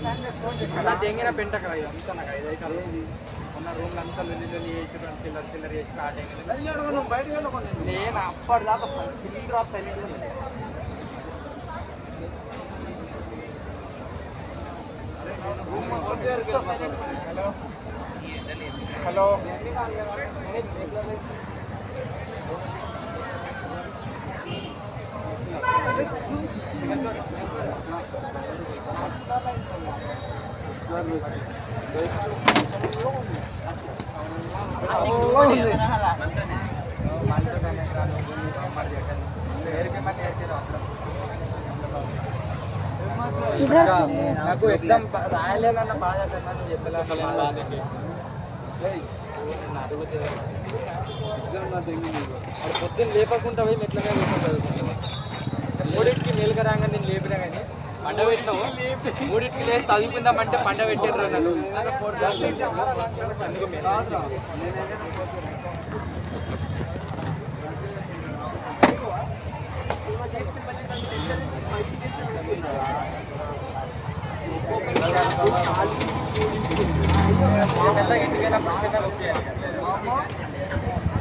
అలా తెంగిన పెంట కదా అంతా నాకు 5 అయితే ఉన్న రూమ్లో అంతా లొల్లి చేసి చిల్లర చేసి స్టార్ట్ అయింది నేను అప్పటిదాకా ఫుల్ డ్రాప్ సైలెంట్ హలో నాకు ఎగ్జామ్ రాయలేదన్న బాధ చెప్పలేదు పొద్దున్న లేపకుండా పోయి మెట్లగా మూడింటికి మేలుగా రాగా నేను లేపినా కానీ పండ పెట్టినావు మూడింటికి లేచి చదువుకుందామంటే పండ పెట్టారు ఇంటికైనా